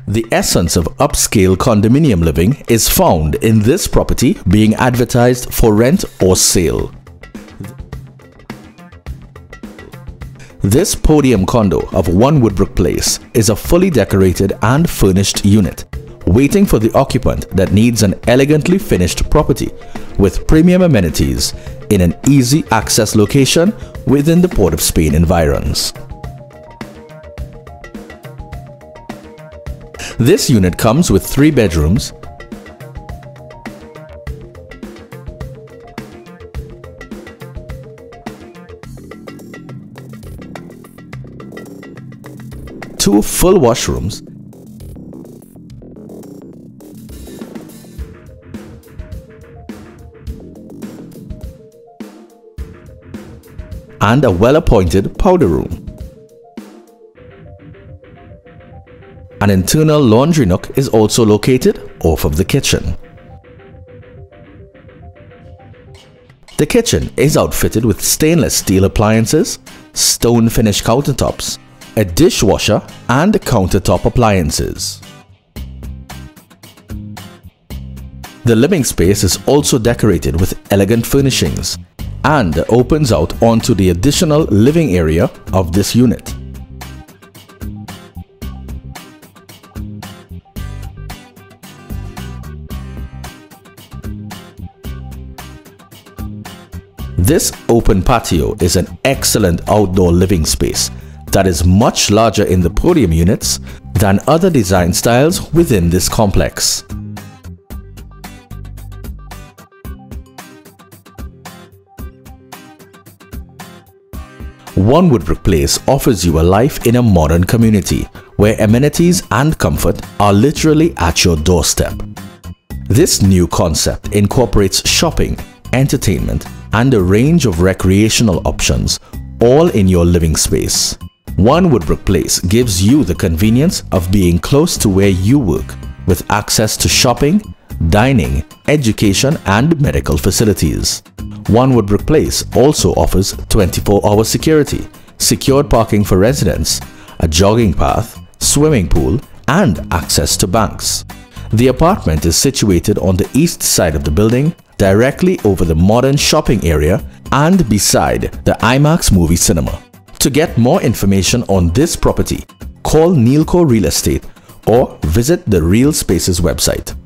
The essence of upscale condominium living is found in this property being advertised for rent or sale. This podium condo of OneWoodbrook Place is a fully decorated and furnished unit, waiting for the occupant that needs an elegantly finished property with premium amenities in an easy access location within the Port of Spain environs. This unit comes with 3 bedrooms, two full washrooms, and a well-appointed powder room. An internal laundry nook is also located off of the kitchen. The kitchen is outfitted with stainless steel appliances, stone finished countertops, a dishwasher, and countertop appliances. The living space is also decorated with elegant furnishings and opens out onto the additional living area of this unit. This open patio is an excellent outdoor living space that is much larger in the podium units than other design styles within this complex. OneWoodbrook Place offers you a life in a modern community where amenities and comfort are literally at your doorstep. This new concept incorporates shopping, entertainment, and a range of recreational options, all in your living space. OneWoodbrook Place gives you the convenience of being close to where you work, with access to shopping, dining, education, and medical facilities. OneWoodbrook Place also offers 24-hour security, secured parking for residents, a jogging path, swimming pool, and access to banks. The apartment is situated on the east side of the building, directly over the modern shopping area and beside the IMAX movie cinema. To get more information on this property, call Nealco Real Estate or visit the Real Spaces website.